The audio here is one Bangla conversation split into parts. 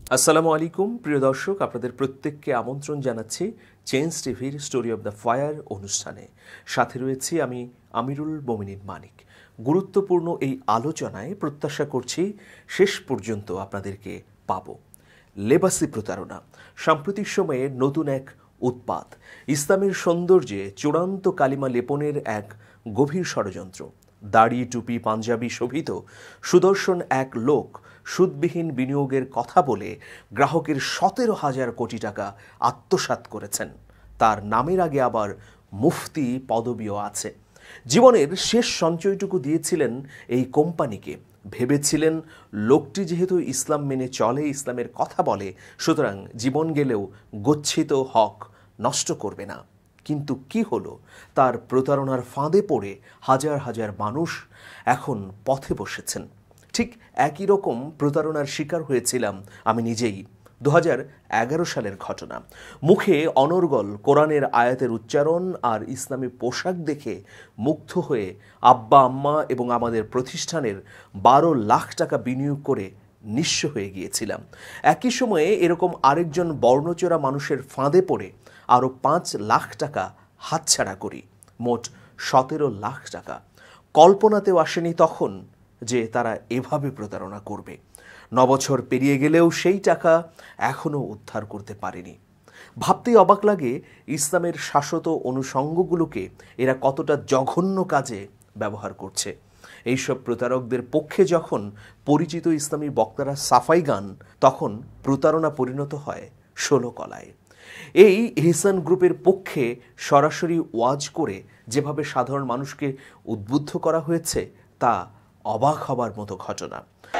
আসসালামু আলাইকুম প্রিয় দর্শক, আপনাদের প্রত্যেককে আমন্ত্রণ জানাচ্ছি চেঞ্জ টিভির স্টোরি অব দ্য ফায়ার অনুষ্ঠানে। সাথে রয়েছি আমি আমিরুল মোমিনিন মানিক। গুরুত্বপূর্ণ এই আলোচনায় প্রত্যাশা করছি শেষ পর্যন্ত আপনাদেরকে পাব। লেবাসি প্রতারণা সাম্প্রতিক সময়ে নতুন এক উৎপাত, ইসলামের সৌন্দর্যে চূড়ান্ত কালিমা লেপনের এক গভীর ষড়যন্ত্র। দাড়ি, টুপি, পাঞ্জাবি শোভিত সুদর্শন এক লোক সুদবিহীন বিনিয়োগের কথা বলে গ্রাহকের 17,000 কোটি টাকা আত্মসাৎ করেছেন। তার নামের আগে আবার মুফতি পদবিও আছে। জীবনের শেষ সঞ্চয়টুকু দিয়েছিলেন এই কোম্পানিকে। ভেবেছিলেন লোকটি যেহেতু ইসলাম মেনে চলে, ইসলামের কথা বলে, সুতরাং জীবন গেলেও গচ্ছিত হক নষ্ট করবে না। কিন্তু কি হলো? তার প্রতারণার ফাঁদে পড়ে হাজার হাজার মানুষ এখন পথে বসেছেন। ঠিক একই রকম প্রতারণার শিকার হয়েছিলাম আমি নিজেই। 2011 সালের ঘটনা। মুখে অনর্গল কোরআনের আয়াতের উচ্চারণ আর ইসলামী পোশাক দেখে মুগ্ধ হয়ে আব্বা আম্মা এবং আমাদের প্রতিষ্ঠানের 12 লাখ টাকা বিনিয়োগ করে নিঃস্ব হয়ে গিয়েছিলাম। একই সময়ে এরকম আরেকজন বর্ণচোরা মানুষের ফাঁদে পড়ে আরও 5 লাখ টাকা হাতছাড়া করি। মোট 17 লাখ টাকা। কল্পনাতেও আসেনি তখন যে তারা এভাবে প্রতারণা করবে। 9 বছর পেরিয়ে গেলেও সেই টাকা এখনও উদ্ধার করতে পারেনি। ভাবতেই অবাক লাগে ইসলামের শাশ্বত অনুষঙ্গগুলোকে এরা কতটা জঘন্য কাজে ব্যবহার করছে। এইসব প্রতারকদের পক্ষে যখন পরিচিত ইসলামী বক্তারা সাফাই গান, তখন প্রতারণা পরিণত হয় 16 কলায়। এই ইহসান গ্রুপের পক্ষে সরাসরি ওয়াজ করে যেভাবে সাধারণ মানুষকে উদ্বুদ্ধ করা হয়েছে তা অবাক হবার মতো ঘটনা।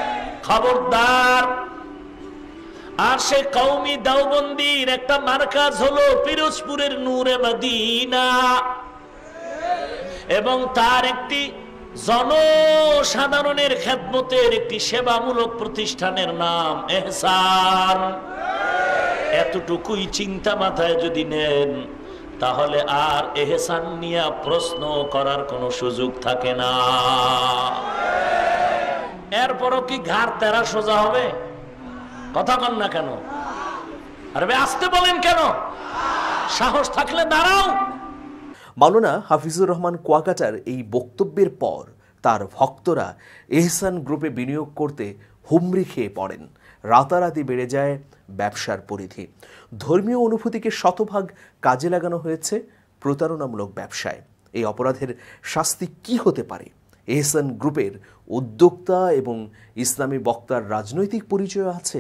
খবরদার! আর সে কওমি দেওবন্দির একটা মার্কাজ হলো পিরোজপুরের নূরে মদিনা, এবং তার একটি জনসাধারণের খেদমতের একটি সেবামূলক প্রতিষ্ঠানের নাম এহসান। এতটুকুই চিন্তা মাথায় যদি নেন, তাহলে আর এহসান নিয়ে প্রশ্ন করার কোনো সুযোগ থাকে না। এরপরও কি ঘাড় তেরা সোজা হবে? কথা কন না কেন? আরে আসতে বলেন কেন? সাহস থাকলে দাঁড়াও। মাওলানা হাফিজুর রহমান কুয়াকাটার এই বক্তব্যের পর তার ভক্তরা এহসান গ্রুপে বিনিয়োগ করতে হুমড়ি খেয়ে পড়েন। রাতারাতি বেড়ে যায় ব্যবসার পরিধি। ধর্মীয় অনুভূতিকে শতভাগ কাজে লাগানো হয়েছে প্রতারণামূলক ব্যবসায়। এই অপরাধের শাস্তি কি হতে পারে? এহসান গ্রুপের উদ্যোক্তা এবং ইসলামী বক্তার রাজনৈতিক পরিচয় আছে।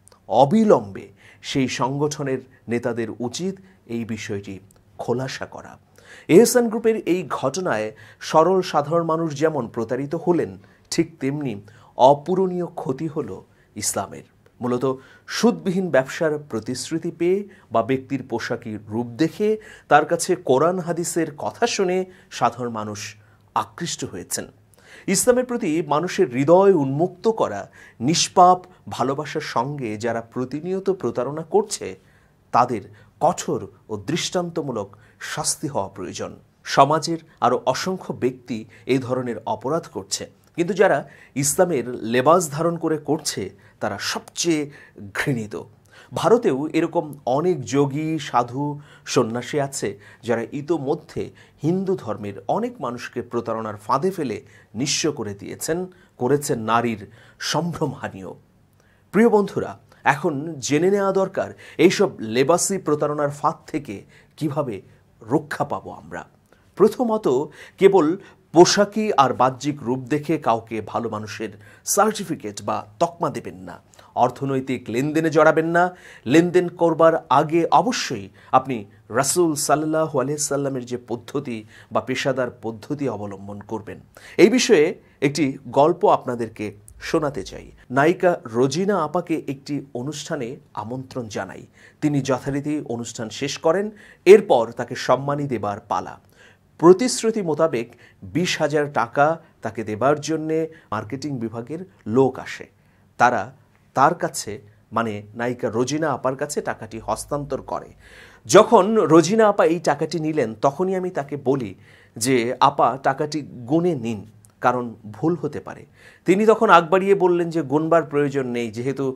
অবিলম্বে সেই সংগঠনের নেতাদের উচিত এই বিষয়টি খোলাসা করা। এহসান গ্রুপের এই ঘটনায় সরল সাধারণ মানুষ যেমন প্রতারিত হলেন, ঠিক তেমনি অপূরণীয় ক্ষতি হলো ইসলামের। মূলত সুদবিহীন ব্যবসার প্রতিশ্রুতি পেয়ে বা ব্যক্তির পোশাকি রূপ দেখে তার কাছে কোরআন হাদিসের কথা শুনে সাধারণ মানুষ আকৃষ্ট হয়েছেন। ইসলামের প্রতি মানুষের হৃদয় উন্মুক্ত করা নিষ্পাপ ভালোবাসার সঙ্গে যারা প্রতিনিয়ত প্রতারণা করছে, তাদের কঠোর ও দৃষ্টান্তমূলক শাস্তি হওয়া প্রয়োজন। সমাজের আরও অসংখ্য ব্যক্তি এই ধরনের অপরাধ করছে, কিন্তু যারা ইসলামের লেবাস ধারণ করে করছে তারা সবচেয়ে ঘৃণিত। ভারতেও এরকম অনেক যোগী, সাধু, সন্ন্যাসী আছে যারা ইতোমধ্যে হিন্দু ধর্মের অনেক মানুষকে প্রতারণার ফাঁদে ফেলে নিঃস্ব করে দিয়েছেন, করেছেন নারীর সম্ভ্রমহানিও। প্রিয় বন্ধুরা, এখন জেনে নেওয়া দরকার এইসব লেবাসি প্রতারণার ফাঁদ থেকে কিভাবে রক্ষা পাবো আমরা। প্রথমত, কেবল পোশাকি আর বাহ্যিক রূপ দেখে কাউকে ভালো মানুষের সার্টিফিকেট বা তকমা দেবেন না। অর্থনৈতিক লেনদেনে জড়াবেন না। লেনদেন করবার আগে অবশ্যই আপনি রাসূল সাল্লাল্লাহু আলাইহি সাল্লামের যে পদ্ধতি বা পেশাদার পদ্ধতি অবলম্বন করবেন। এই বিষয়ে একটি গল্প আপনাদেরকে শোনাতে চাই। নায়িকা রোজিনা আপাকে একটি অনুষ্ঠানে আমন্ত্রণ জানাই। তিনি যথারীতি অনুষ্ঠান শেষ করেন। এরপর তাকে সম্মানী দেবার পালা। প্রতিশ্রুতি মোতাবেক 20,000 টাকা তাকে দেবার জন্যে মার্কেটিং বিভাগের লোক আসে। তারা তার কাছে, মানে নায়িকা রোজিনা আপার কাছে টাকাটি হস্তান্তর করে। যখন রোজিনা আপা এই টাকাটি নিলেন, তখনই আমি তাকে বলি যে আপা, টাকাটি গুনে নিন, কারণ ভুল হতে পারে। তিনি তখন আগ বাড়িয়ে বললেন যে গুনবার প্রয়োজন নেই, যেহেতু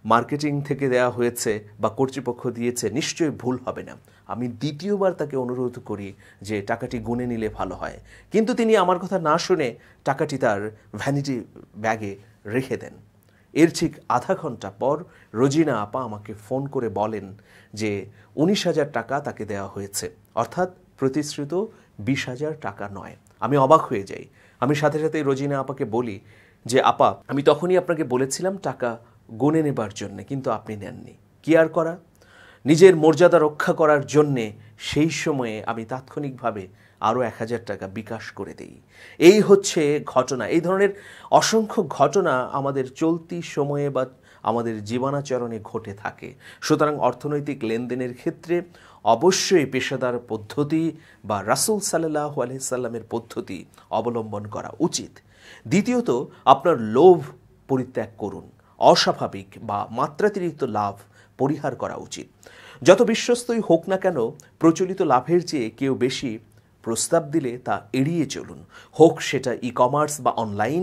মার্কেটিং থেকে দেওয়া হয়েছে বা কর্তৃপক্ষ দিয়েছে, নিশ্চয়ই ভুল হবে না। আমি দ্বিতীয়বার তাকে অনুরোধ করি যে টাকাটি গুনে নিলে ভালো হয়, কিন্তু তিনি আমার কথা না শুনে টাকাটি তার ভ্যানিটি ব্যাগে রেখে দেন। এর ঠিক আধা ঘন্টা পর রোজিনা আপা আমাকে ফোন করে বলেন যে 19,000 টাকা তাকে দেওয়া হয়েছে, অর্থাৎ প্রতিশ্রুত 20,000 টাকা নয়। আমি অবাক হয়ে যাই। আমি সাথে সাথে রোজিনা আপাকে বলি যে আপা, আমি তখনই আপনাকে বলেছিলাম টাকা গুনে নেবার জন্যে, কিন্তু আপনি নেননি। কি আর করা, নিজের মর্যাদা রক্ষা করার জন্যে সেই সময়ে আমি তাৎক্ষণিকভাবে আরও 1,000 টাকা বিকাশ করে দেই। এই হচ্ছে ঘটনা। এই ধরনের অসংখ্য ঘটনা আমাদের চলতি সময়ে বা আমাদের জীবনাচরণে ঘটে থাকে। সুতরাং অর্থনৈতিক লেনদেনের ক্ষেত্রে অবশ্যই পেশাদার পদ্ধতি বা রাসূল সাল্লাল্লাহু আলাইহি সাল্লামের পদ্ধতি অবলম্বন করা উচিত। দ্বিতীয়ত, আপনার লোভ পরিত্যাগ করুন। অস্বাভাবিক বা মাত্রাতিরিক্ত লাভ পরিহার করা উচিত। যত বিশ্বস্তই হোক না কেন, প্রচলিত লাভের চেয়ে কেউ বেশি প্রস্তাব দিলে তা এড়িয়ে চলুন। হোক সেটা ই-কমার্স বা অনলাইন,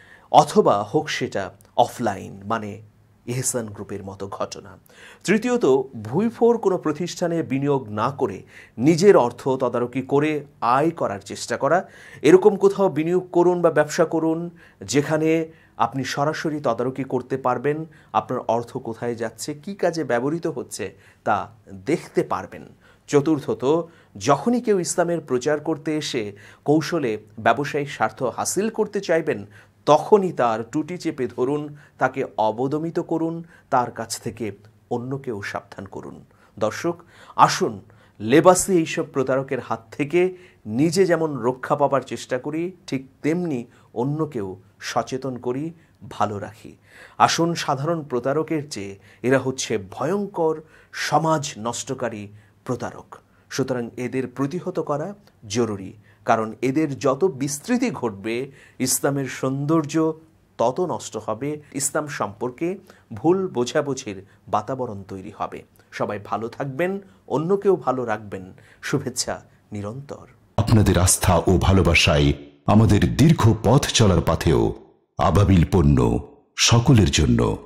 অথবা হোক সেটা অফলাইন, মানে এহসান গ্রুপের মতো ঘটনা। তৃতীয়ত, ভুইফোর কোনো প্রতিষ্ঠানে বিনিয়োগ না করে নিজের অর্থ তদারকি করে আয় করার চেষ্টা করা। এরকম কোথাও বিনিয়োগ করুন বা ব্যবসা করুন যেখানে আপনি সরাসরি তদারকি করতে পারবেন, আপনার অর্থ কোথায় যাচ্ছে, কী কাজে ব্যবহৃত হচ্ছে তা দেখতে পারবেন। চতুর্থত, যখনই কেউ ইসলামের প্রচার করতে এসে কৌশলে ব্যবসায়িক স্বার্থ হাসিল করতে চাইবেন, তখনই তার টুটি চেপে ধরুন, তাকে অবদমিত করুন, তার কাছ থেকে অন্যকেও সাবধান করুন। দর্শক, আসুন লেবাসি এইসব প্রতারকের হাত থেকে নিজে যেমন রক্ষা পাবার চেষ্টা করি, ঠিক তেমনি অন্যকেও সচেতন করি, ভালো রাখি। আসুন, সাধারণ প্রতারকের চেয়ে এরা হচ্ছে ভয়ঙ্কর সমাজ নষ্টকারী প্রতারক। সুতরাং এদের প্রতিহত করা জরুরি, কারণ এদের যত বিস্তৃতি ঘটবে ইসলামের সৌন্দর্য তত নষ্ট হবে, ইসলাম সম্পর্কে ভুল বোঝাবুঝির বাতাবরণ তৈরি হবে। সবাই ভালো থাকবেন, অন্যকেও ভালো রাখবেন। শুভেচ্ছা নিরন্তর। আপনাদের আস্থা ও ভালোবাসায় আমাদের দীর্ঘ পথ চলার পথেও আবাবিল পণ্য সকলের জন্য।